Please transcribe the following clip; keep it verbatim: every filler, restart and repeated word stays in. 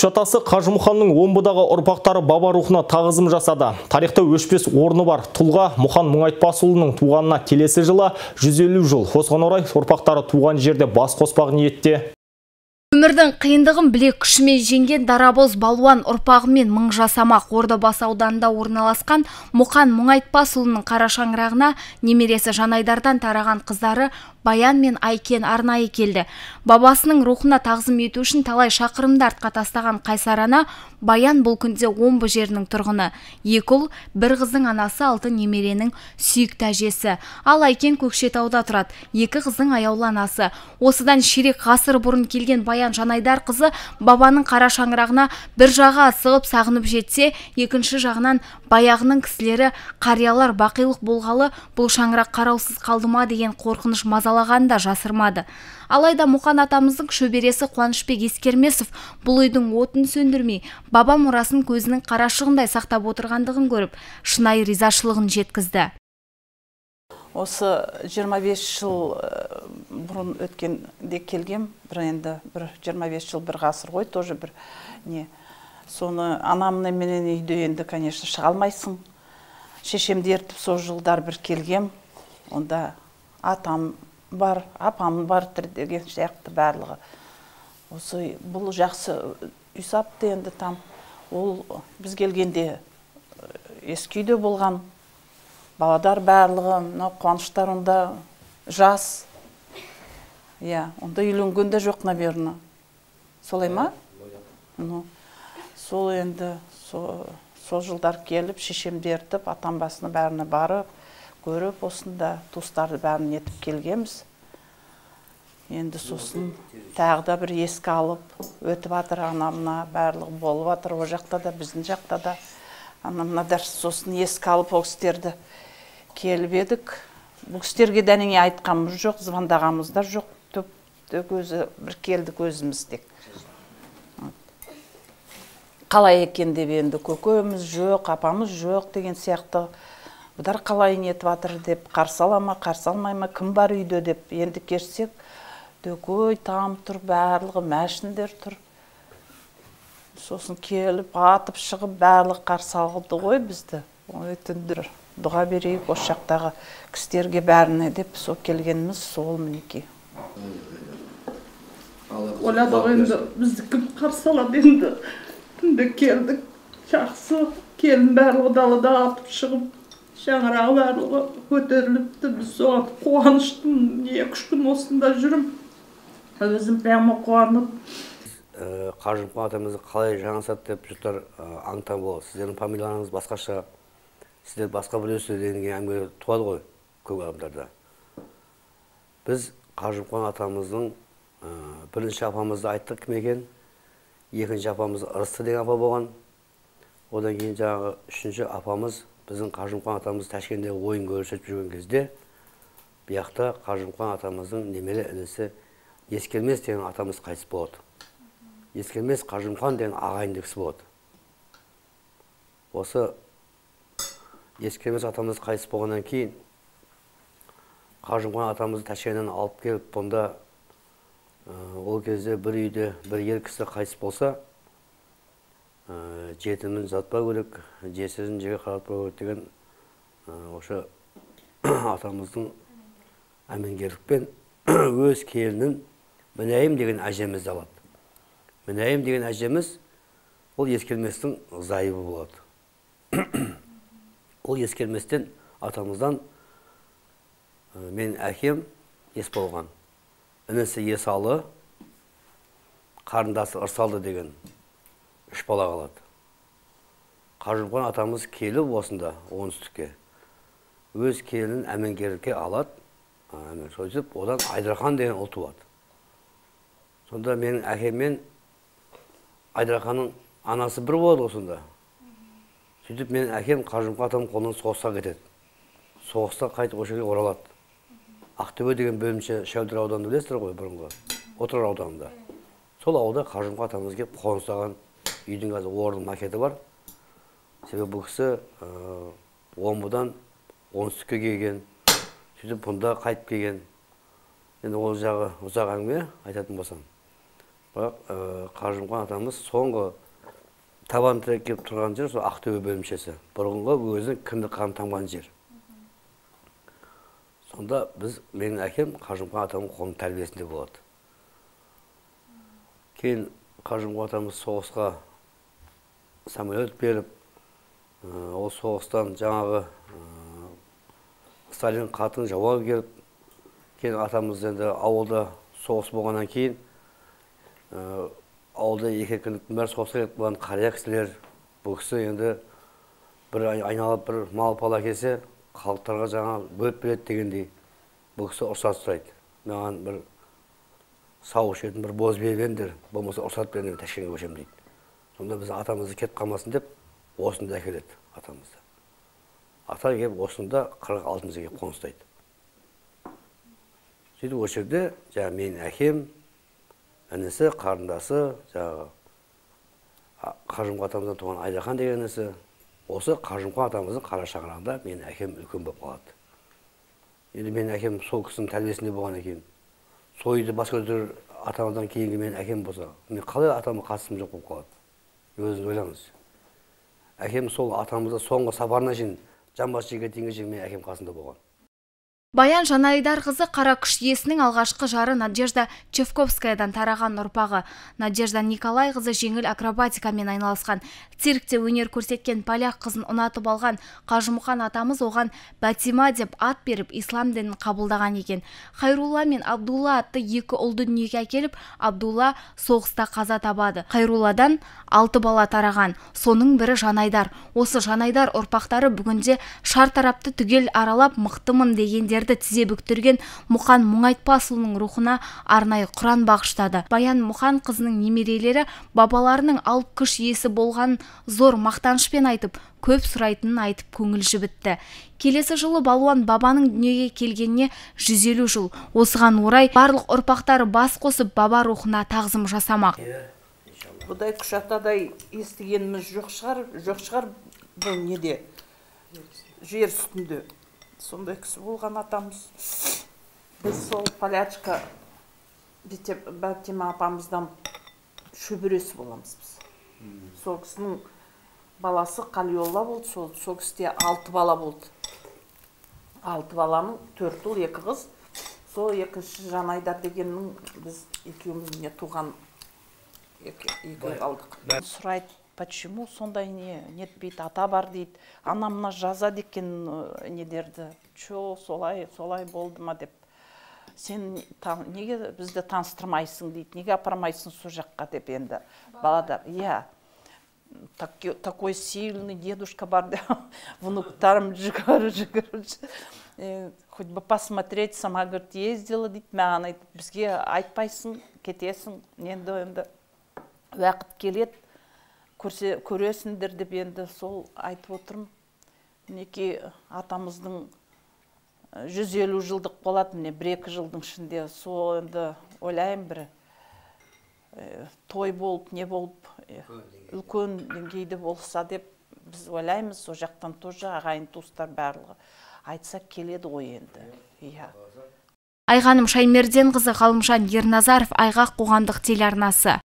Күш атасы Қажымұханның омбыдағы ұрпақтары баба рухына тағызым жасады. Тарихта өшпес орны бар тұлға Мұхан Мұңайтпасұлының туғанына келесі жылы жүз елу жыл. Осыған орай ұрпақтары туған жерде бас қоспақ ниетте. Өмірдің қиындығын біле күшімен жеңген дарабоз балуан ұрпағымен мың жасамақ. Ордабасы ауданында орналасқан Мұхан Мұңайтпасұлының қара шаңырағына немересі Жанайдардан тараған қыздары Баян мен Айкен арнайы келді. Бабасының рухына тағзым ету үшін талай шақырымды артқа тастаған қайсар ана Баян бұл күнде Омбы жерінің тұрғыны. Екі ұл, бір қыздың анасы, алты немеренің сүйікті әжесі. Ал Айкен Көкшетауда тұрады. Екі қыздың аяулы анасы. Осыдан ширек ғасыр бұрын келген Баян Жанайдар қызы бабаның қара шаңырағына бір жағы асығып сағынып жетсе, екінші жағынан баяғының кісілері қариялар бақилық болғалы бұл шаңырақ қараусыз қалды ма деген қорқыныш мазалаған да жасырмады. Алайда Мұқан атамыздың шөбересі Қуанышбек Ескермесов бұл үйдің отын сөндірмей, баба мұрасын көзінің қарашығындай сақтап отырғандығын көріп, шынайы ризашылығын жеткізді. Осы жиырма бес жыл бұрын өткенде келгем, бір енді бір жиырма бес жыл бір ғасыр ғой, тоже бір не. Соны анамны менен үйде енді, конечно, шыға алмайсың. Шешемді ертіп сол жылдар бір келгем, онда атам бар, апам бар деген сияқты барлығы. Осы бұл жақсы үй сапты енді там. Ол біз келгенде ескі үйде болған. Баладар барлығы, қуаныштар онда жас. Иә, онда үйленгенде жоқ, наверное. Солай ма? Сол енді, сол жылдар келіп, шешемді ертіп, атам басына бәріне барып, көріп, осында туыстарды бәрін етіп келгеміз. Енді сосын тағда бір ескі алып, өтіп атыр анамына, барлығы болып атыр, о жақта да, біздің жақта да. Анамына да сосын ескі алып, ол кістерді келіп едік. Бұл кістерге дәнеңе айтқанымыз жоқ, звондағанымыз да жоқ. Төп өзі бір келдік өзіміз тек. Қалай екен деп енді көкеміз жоқ, апамыз жоқ деген сияқты. Бұдар қалай нетіп атыр деп, қарсы ала ма, қарсы алмай ма, кім бар үйде деп енді керсек, дөкөй там тұр, барлығы мәшіндер тұр. Сосын келіп, атып шығып, барлығы қарсы алды ғой бізді. Ой, түндір дұға берейік, осы жақтағы кістерге бәріне деп сол келгеніміз сол мінеки. Ойладық енді бізді кім қарсы алады енді. Түнде келдік, жақсы, келін барлығы далада атып шығып, шаңырағы барлығы көтеріліпті. Біз соған қуаныштым, екі-үш күн осында жүрім. Өзім прямо қуанып. Қажымұхан атамызды қалай жаңасады деп жұрттар аңтаң болады. Сіздердің фамилияларыңыз басқаша, сіздер басқа білесіздер деген әңгіме туады ғой көп адамдарда. Біз Қажымұхан атамыздың бірінші апамызды айттық кім екен, екінші апамыз Ырысты деген апа болған. Одан кейін жаңағы үшінші апамыз біздің Қажымұхан атамыз Ташкентте ойын көрсетіп жүрген кезде, бұяқта Қажымұхан атамыздың немере інісі Ескермес деген атамыз қайтыс болады. Ескермес Қажымұхан деген ағайынды кісі болады. Осы Ескермес атамыз қайтыс болғаннан кейін Қажымұхан атамызды Ташкенттен алып келіп, бұнда ол кезде бір үйде бір ер кісі қайтыс болса, жетімін жатпау керек, жесірін жеге қаратпау керек деген осы атамыздың әмеңгерлікпен өз келінін Мінәйім деген әжемізді алады. Мінәйім деген әжеміз ол Ескерместің зайыбы болады. Ол Ескерместен атамыздан мен әкем ес болған. Інісі Есалы, қарындасы Ырсалды деген үш бала қалады. Қажымұхан атамыз келіп осында оңтүстікке өз келінін әмеңгерлікке алады. Сөйтіп, одан Айдархан деген ұл туады. Сонда менің әкеммен Айдарханның анасы бір болады осында. Сөйтіп, менің әкем Қажымұхан атамның қолынан соғысқа кетеді. Соғысқа қайтып осы жерге оралады. Ақтөбе деген бөлімше Шәудір ауданында білесіздер ғой бұрынғы, Отырар ауданында. Сол ауылда Қажымұхан атамыз келіп қоныстаған үйдің қазір орнының макеті бар. Себебі бұл кісі Омбыдан оңтүстікке келген, сөйтіп бұнда қайтып келген. Енді ол жағы ұзақ әңгіме айтатын болсам. бірақ Қажымұқан атамыз соңғы табан тірек келіп тұрған жер сол Ақтөбе бөлімшесі. Бұрынғы өзінің кіндік қаны тамған жер. Сонда біз, менің әкем Қажымұқан атамның қолының тәрбиесінде болады. Кейін Қажымұқан атамыз соғысқа самолет беріп, ол соғыстан жаңағы Сталин қатын жауап келіп, кейін атамыз енді ауылда соғыс болғаннан кейін ауылда екі күндіктің бәрі соғысқа кетіп болған қария кісілер, бұл кісі енді бір айналып бір мал пала келсе, халықтарға жаңа бөліп береді дегендей, бұл кісі ұрсат сұрайды. Маған бір сауық ішетін бір боз беріңдер, болмаса ұрсат беріңдер, Ташкентке көшемін дейді. Сонда біз атамызды кетіп қалмасын деп, осында әкеледі атамызды. Ата келіп осында қырық алтыншы келіп қоныстайды. Сөйтіп осы жерде жаңа менің әкем, інісі, қарындасы, жаңағы Қажымұқан атамыздан туған Айдахан деген інісі, осы Қажымұқан атамыздың қара шаңырағында менің әкем үлкен болып қалады. Енді менің әкем сол кісінің тәрбиесінде болған екен. Сол үйді бас көтерер атамыздан кейінгі менің әкем болса, мен қалай атама қатысым жоқ болып қалады? Өзіңіз ойлаңыз. Әкем сол атамызда соңғы сапарына шейін жамбас жерге дейінгі шейін менің әкем қасында болған. Баян Жанайдарқызы қара күш иесінің алғашқы жары Надежда Чевковскаядан тараған ұрпағы. Надежда Николайқызы жеңіл акробатикамен айналысқан. Циркте өнер көрсеткен поляк қызын ұнатып алған Қажымұқан атамыз оған Бәтима деп ат беріп, ислам дінін қабылдаған екен. Хайрулла мен Абдулла атты екі ұлды дүниеге әкеліп, Абдулла соғыста қаза табады. Хайрулладан алты бала тараған. Соның бірі Жанайдар. Осы Жанайдар ұрпақтары бүгінде шартарапты түгел аралап мықтымын дегендер тізе бүктірген Мұқан Мұңайтпасұлының рухына арнайы Құран бағыштады. Баян Мұқан қызының немерелері бабаларының алып күш иесі болған зор мақтанышпен айтып, көп сұрайтынын айтып көңіл жібітті. Келесі жылы балуан бабаның дүниеге келгеніне жүз елу жыл. Осыған орай барлық ұрпақтары бас қосып баба рухына тағзым жасамақ. Бұдай күш атадай естігеніміз жоқ шығар, жоқ шығар бұл неде жер үстінде. Сондай кісі болған атамыз. Біз сол полячка Бәтима апамыздан шөбересі боламыз біз. Сол кісінің баласы Қалиолла болды, сол кісіде алты бала болды. Алты баланың төрт ұл, екі қыз. Сол екінші Жанайдар дегеннің біз екеумізіне туған екі қалдық. Сұрайды, почему сондай не нетпейді, ата бар дейді, анамна жаза декен недерді, чо солай солай болды ма деп, сен неге бізді таныстырмайсың дейді, неге апармайсың сол жаққа деп енді баладар. Я такой сильный дедушка бар деп, внуктарым жүгір жүгір, хоть бы посмотреть, сама говорит, ездила дейді, маған айтып, бізге айтпайсың, кетесің, енді енді уақыт келеді, көресіңдер деп енді сол айтып отырмын. Мінеки атамыздың жүз елу жылдық болады, міне бір екі жылдың ішінде. Сол енді ойлайым бір той болып, не болып, үлкен деңгейде болса деп біз ойлаймыз. Сол жақтан тоже ағайын туыстар барлығы айтса келеді ғой енді. Айғаным Шаймерденқызы, Ғалымжан Ерназаров, Айғақ қоғамдық телеарнасы.